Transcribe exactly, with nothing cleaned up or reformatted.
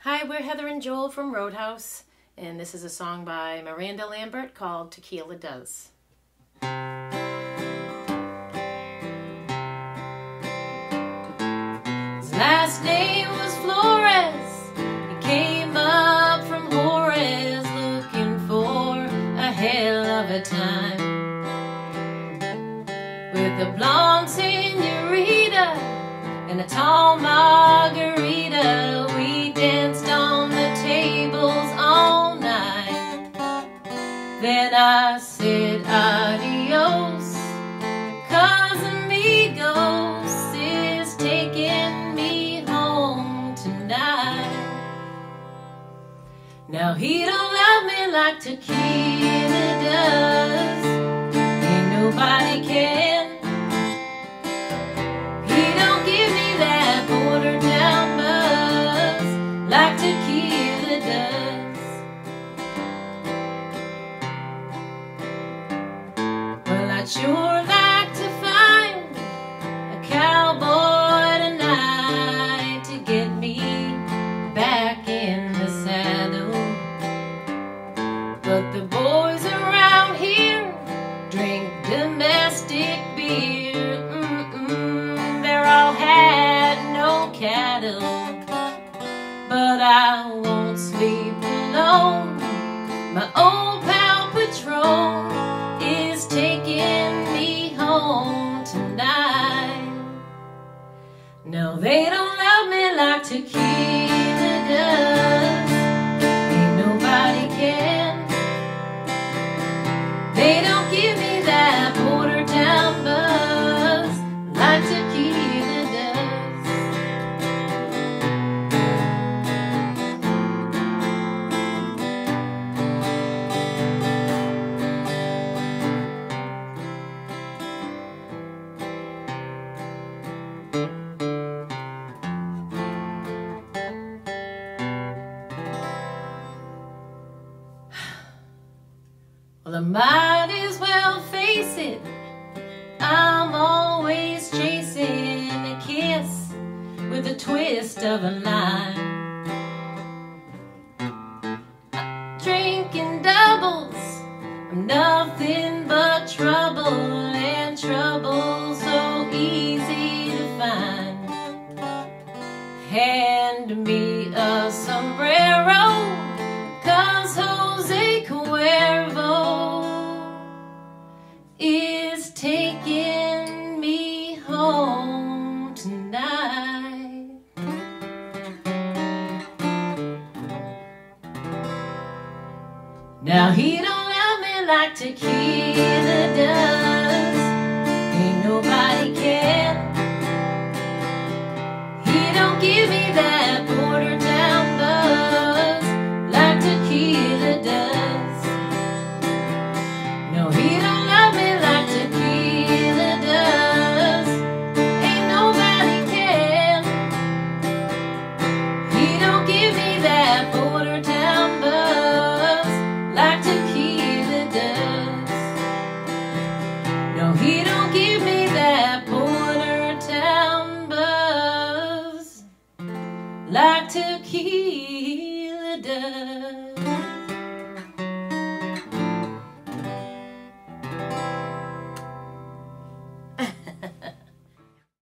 Hi, we're Heather and Joel from Roadhouse, and this is a song by Miranda Lambert called Tequila Does. His last name was Flores. He came up from Juarez looking for a hell of a time. With a blonde senorita and a tall margarita, we danced on the tables all night. Then I said adios, 'cause amigos is taking me home tonight. Now he don't love me like tequila does, ain't nobody can. Like tequila does. Well, I'd sure like to find a cowboy tonight to get me back in the saddle. But the boys around here drink domestic beer. Mm-mm, they're all had no cattle. But I won't sleep alone. My old pal Patron is taking me home tonight. No, they don't love me like tequila does, ain't nobody can. They don't give me that Porter Town buzz like tequila does. Well, I might as well face it, I'm always chasing a kiss with a twist of a line. Drinking doubles, I'm nothing but trouble, and trouble so easy to find. Hand me a sombrero, 'cause Jose Cuervo is taking me home tonight. Now he don't love me like tequila does, ain't nobody can. He don't give me that Porter Town buzz like tequila does. No, he don't love me like tequila does, ain't nobody can. He don't give me that Porter Town buzz like tequila does. No, he don't give me that Porter Town buzz like tequila does.